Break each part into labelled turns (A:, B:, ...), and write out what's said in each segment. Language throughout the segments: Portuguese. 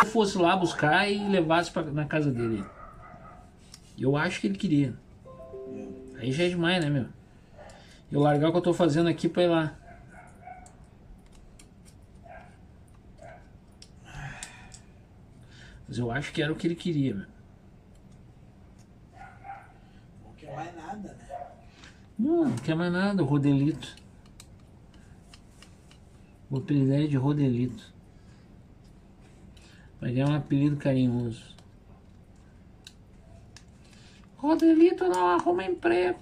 A: fosse lá buscar e levasse na casa dele. Eu acho que ele queria. Aí já é demais, né, meu? Eu largar o que eu tô fazendo aqui pra ir lá. Mas eu acho que era o que ele queria, meu.
B: Não quer mais nada, né?
A: Não quer mais nada, o Rodelito. O apelido é de Rodelito. Vai ganhar um apelido carinhoso. Rodelito não arruma emprego.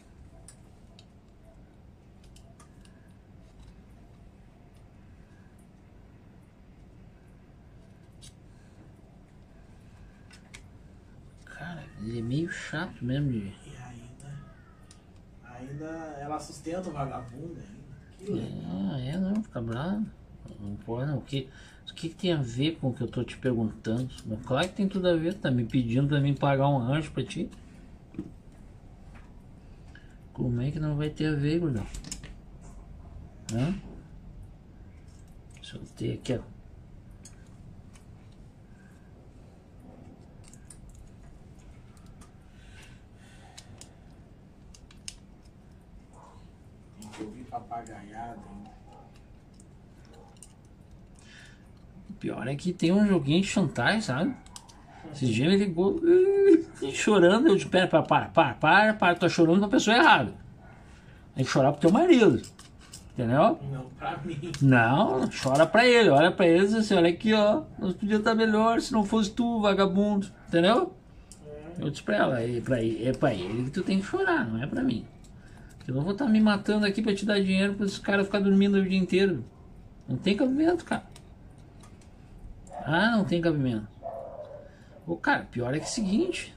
A: Cara, ele é meio chato mesmo.
B: E ainda ela sustenta o vagabundo ainda.
A: Não, fica bravo. Não pode, não. O que tem a ver com o que eu tô te perguntando? Mas claro que tem tudo a ver. Tá me pedindo pra mim pagar um rancho pra ti. Como é que não vai ter a ver, gordão? Hã? Soltei aqui, ó.
B: Tem que ouvir papagaiada ainda.
A: O pior é que tem um joguinho de chantagem, sabe? Esse dia ele ligou chorando. Eu disse: pera, para, tô chorando pra pessoa errada. Tem que chorar pro teu marido. Entendeu?
B: Não pra mim.
A: Não, chora pra ele. Olha pra ele e diz assim: olha aqui, ó. Nós podíamos estar melhor se não fosse tu, vagabundo. Entendeu? Eu disse pra ela: é pra ele que tu tem que chorar, não é pra mim. Eu não vou estar me matando aqui pra te dar dinheiro pra esse cara ficar dormindo o dia inteiro. Não tem cabimento, cara. Ah, não tem cabimento. Ô, cara, pior é que é o seguinte.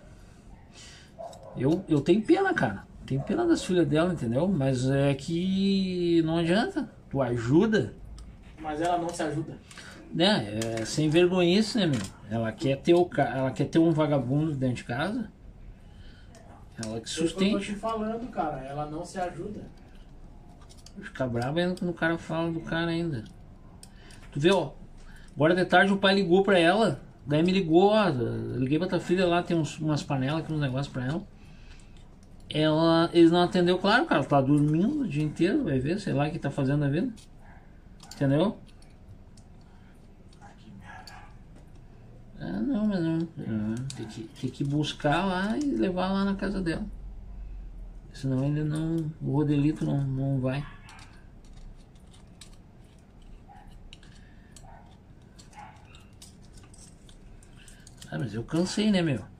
A: Eu tenho pena, cara. Tenho pena das filhas dela, entendeu? Mas é que não adianta. Tu ajuda.
B: Mas ela não se ajuda.
A: Né? É sem vergonhice, né, meu? Ela quer ter um vagabundo dentro de casa. Ela que
B: Eu
A: sustente.
B: tô te falando, cara. Ela não se ajuda.
A: Fica bravo ainda quando o cara fala do cara ainda. Tu vê, ó. Agora de tarde o pai ligou pra ela. Daí me ligou, ó. Liguei pra tua filha lá, tem umas panelas aqui, uns negócios pra ela. Eles não atendeu, claro, cara. Ela tá dormindo o dia inteiro, vai ver, sei lá o que tá fazendo na vida. Entendeu? Ah, não, mas não. Tem que buscar lá e levar lá na casa dela. Senão ele não. O Rodelito não vai. Ah, mas eu cansei, né, meu?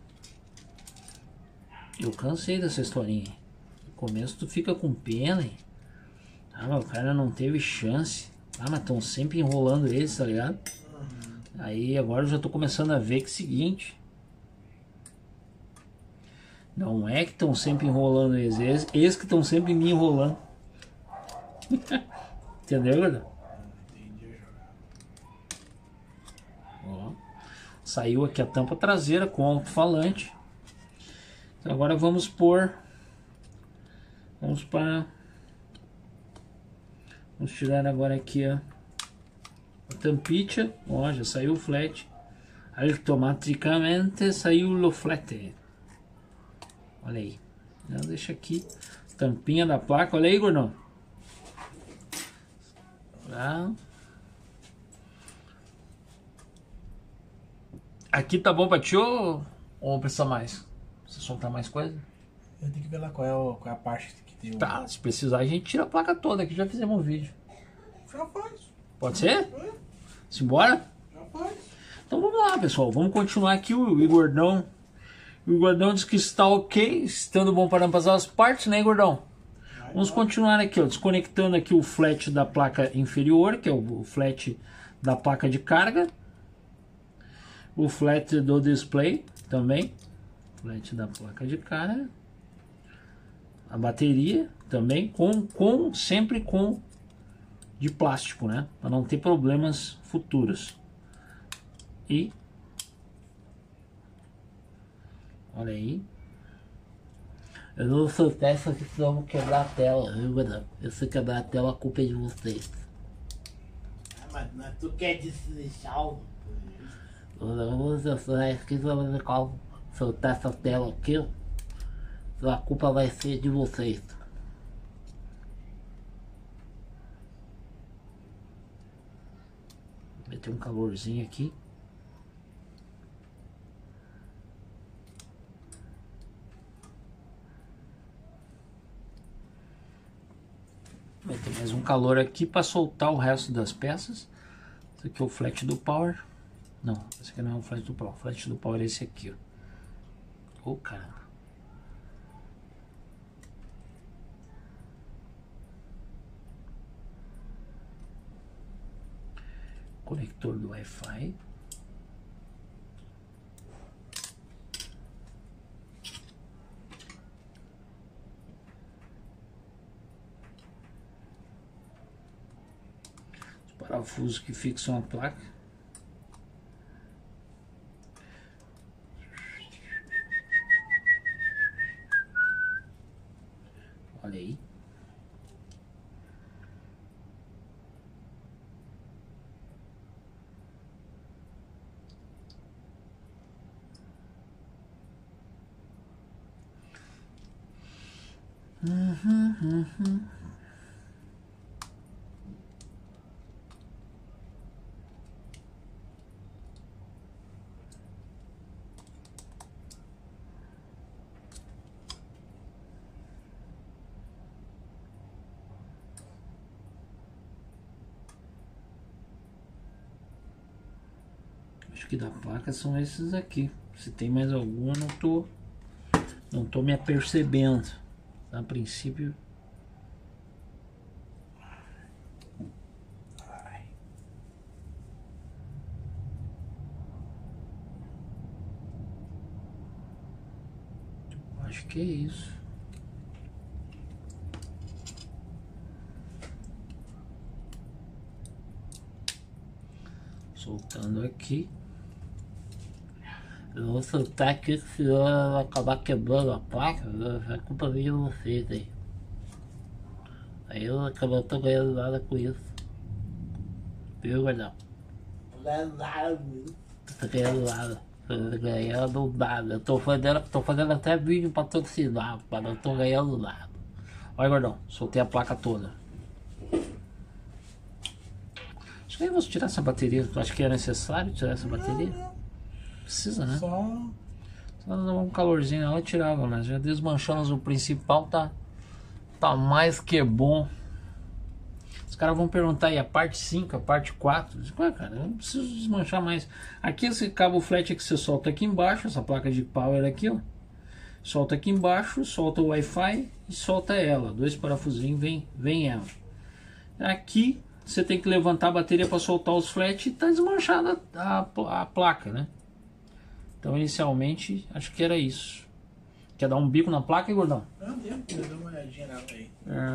A: Eu cansei dessa historinha. No começo tu fica com pena, hein? Ah, mas o cara não teve chance. Ah, mas estão sempre enrolando eles, tá ligado? Aí agora eu já tô começando a ver que é o seguinte. Não é que estão sempre enrolando eles. Eles que estão sempre me enrolando. Entendeu, galera? Ó, saiu aqui a tampa traseira com alto-falante. Então agora vamos tirar agora aqui a tampinha. Ó, já saiu o flat. Automaticamente saiu o flat. Olha aí. Então, deixa aqui tampinha da placa. Olha aí, gordão. Aqui tá bom pra ti ou precisa mais? Precisa soltar mais coisa?
B: Eu tenho que ver lá qual é a parte que tem o...
A: Tá, se precisar a gente tira a placa toda, aqui já fizemos um vídeo.
B: Já faz.
A: Pode ser? Simbora?
B: Já faz.
A: Então vamos lá, pessoal. Vamos continuar aqui. O Igordão. O Igordão diz que está ok, estando bom para ambas as partes, né, Igordão? Vamos continuar aqui, ó, desconectando aqui o flat da placa inferior, que é o flat da placa de carga. O flat do display também. Flat da placa de carga. A bateria também, sempre com de plástico, né? Para não ter problemas futuros. E olha aí. Eu não vou soltar isso aqui, senão eu vou quebrar a tela, viu, Godão? Eu se quebrar a tela, a culpa é de vocês.
B: Mas tu quer deixar algo?
C: Esqueci de qual soltar essa tela aqui, a culpa vai ser de vocês.
A: Meter um calorzinho aqui. Meter mais um calor aqui para soltar o resto das peças. Esse aqui é o flat do power. Não, esse aqui não é o flat do power. O flat do power é esse aqui, ó. Ô, caramba. Conector do Wi-Fi. Os parafusos que fixam a placa. Olha aí. Acho que da placa são esses aqui. Se tem mais algum, não tô me apercebendo. A princípio. Acho que é isso. Soltando aqui.
C: Eu vou soltar aqui, que senão ela vai acabar quebrando a placa, é culpa minha de vocês aí. Aí eu não tô ganhando nada com isso. Viu, Gordão? Não tô ganhando nada. Tô ganhando nada. Eu tô fazendo até vídeo patrocinado, mas não tô ganhando nada.
A: Olha, Gordão, soltei a placa toda. Acho que aí eu vou tirar essa bateria. Tu acha que é necessário tirar essa bateria?
B: Não.
A: Precisa, né?
B: Só
A: Só dar um calorzinho, ela tirava, mas já desmanchamos o principal, tá mais que bom. Os caras vão perguntar aí a parte 5, a parte 4. Ué, cara, eu não preciso desmanchar mais. Aqui esse cabo flat que você solta aqui embaixo, essa placa de power aqui, ó. Solta aqui embaixo, solta o Wi-Fi e solta ela. 2 parafusinhos, vem ela. Aqui você tem que levantar a bateria para soltar os flat e tá desmanchada a placa, né? Então inicialmente acho que era isso. Quer dar um bico na placa, Gordão?
B: não deu, eu dou uma olhadinha nela aí.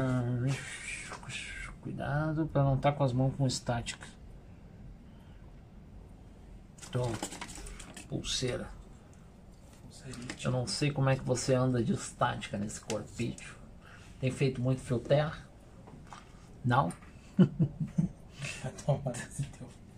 A: Cuidado para não estar com as mãos com estática. Então, pulseira. Eu não sei como é que você anda de estática nesse corpício. Tem feito muito fio terra? Não?
B: Vai tomar esse teu.